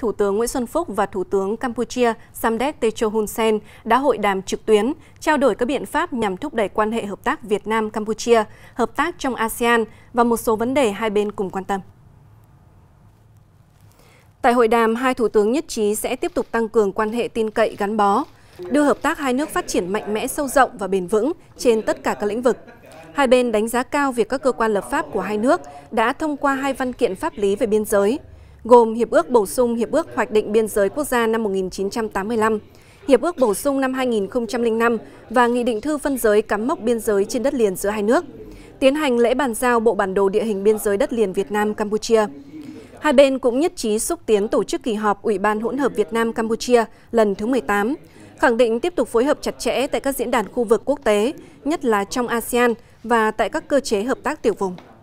Thủ tướng Nguyễn Xuân Phúc và Thủ tướng Campuchia Samdech Techo Hun Sen đã hội đàm trực tuyến, trao đổi các biện pháp nhằm thúc đẩy quan hệ hợp tác Việt Nam-Campuchia, hợp tác trong ASEAN và một số vấn đề hai bên cùng quan tâm. Tại hội đàm, hai thủ tướng nhất trí sẽ tiếp tục tăng cường quan hệ tin cậy gắn bó, đưa hợp tác hai nước phát triển mạnh mẽ, sâu rộng và bền vững trên tất cả các lĩnh vực. Hai bên đánh giá cao việc các cơ quan lập pháp của hai nước đã thông qua hai văn kiện pháp lý về biên giới, gồm Hiệp ước bổ sung Hiệp ước Hoạch định Biên giới Quốc gia năm 1985, Hiệp ước bổ sung năm 2005 và Nghị định thư phân giới cắm mốc biên giới trên đất liền giữa hai nước, tiến hành lễ bàn giao bộ bản đồ địa hình biên giới đất liền Việt Nam-Campuchia. Hai bên cũng nhất trí xúc tiến tổ chức kỳ họp Ủy ban hỗn hợp Việt Nam-Campuchia lần thứ 18, khẳng định tiếp tục phối hợp chặt chẽ tại các diễn đàn khu vực quốc tế, nhất là trong ASEAN và tại các cơ chế hợp tác tiểu vùng.